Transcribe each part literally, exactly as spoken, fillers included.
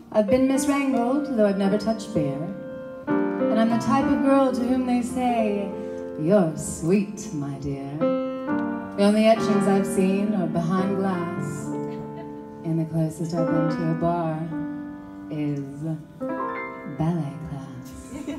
I've been miswrangled, though I've never touched beer. And I'm the type of girl to whom they say, "You're sweet, my dear." The only etchings I've seen are behind glass, and the closest I've been to a bar is ballet class.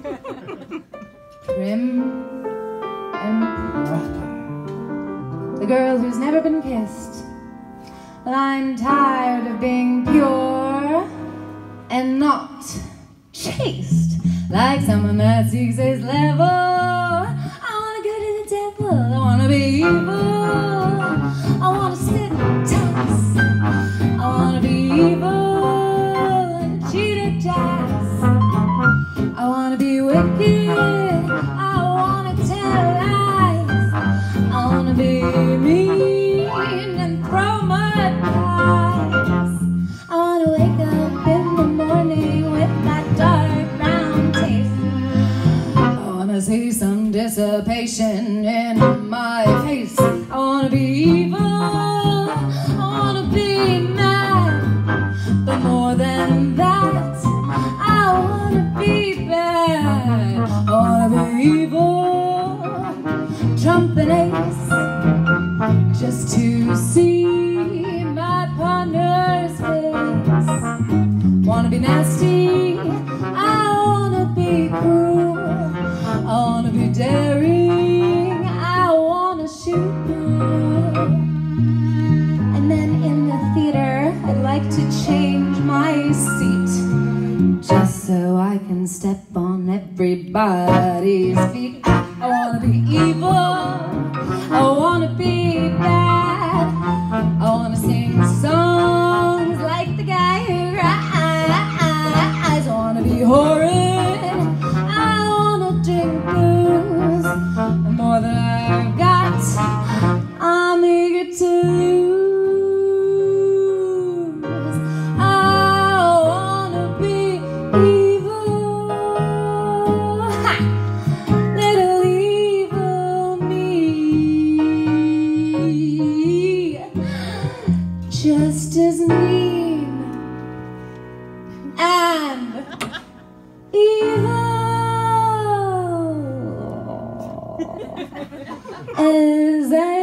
Prim and proper, the girl who's never been kissed. Well, I'm tired of being pure and not chaste, like someone that seeks his level. I wanna go to the devil, I wanna be evil, I wanna sit tops, I wanna be evil and cheat at jazz. I wanna be wicked, I wanna tell lies, I wanna be mean and throw mud pies. I wanna wake up in the morning with that dark brown taste. I wanna see some dissipation in my face. I wanna be evil, I wanna be mad, but more than that, I wanna be bad. I wanna be evil, trump an ace, just to see my partner's face. Wanna be nasty, I wanna be cruel, I wanna be daring, I wanna shoot pool. And then in the theater, I'd like to change my seat, just so I can step on everybody's feet. I wanna be evil, I wanna be bad, I wanna sing songs like the guy who cries. I wanna be horrid, I wanna drink booze, and more than I've got, I'm eager to lose. I wanna be evil, ha! Little evil me, just as mean and evil as I